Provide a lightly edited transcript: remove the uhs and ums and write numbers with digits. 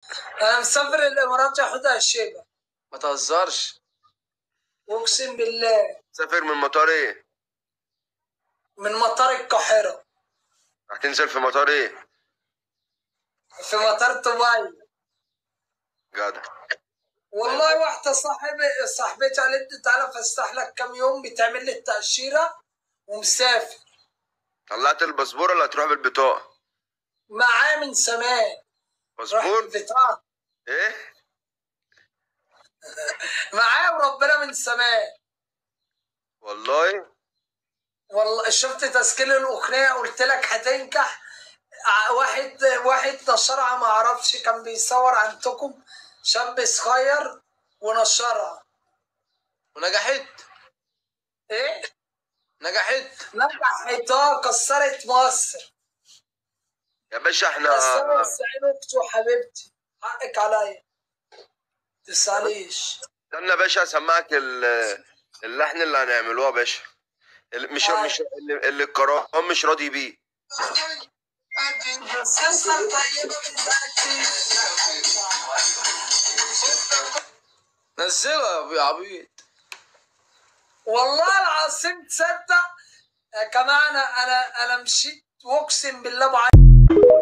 انا مسافر الامارات يا حوده الشيبه. ما تهزرش. اقسم بالله. سافر من مطار ايه؟ من مطار القاهره. هتنزل في مطار ايه؟ في مطار دبي. جدع. والله واحده صاحبتي قالت لي تعالى فسح لك كام يوم، بتعمل لي التاشيره ومسافر. طلعت الباسبور ولا هتروح بالبطاقه؟ معاه من زمان. باسبور؟ بتاع ايه؟ معاه وربنا من زمان. والله والله شفت تسجيل الاغنيه قلت لك هتنجح. واحد نشرها، ما اعرفش كان بيصور عندكم شاب صغير ونشرها. ونجحت. ايه؟ نجحت. نجحت كسرت مصر. يا باشا احنا بس انا سعيد اختي وحبيبتي، حقك عليا تسأليش. استنى يا باشا اسمعك اللحن اللي هنعملوه يا باشا. مش اللي الكرام مش راضي بيه. نزلها يا عبيط. والله العظيم تصدق يا جماعه، انا مشيت واقسم بالله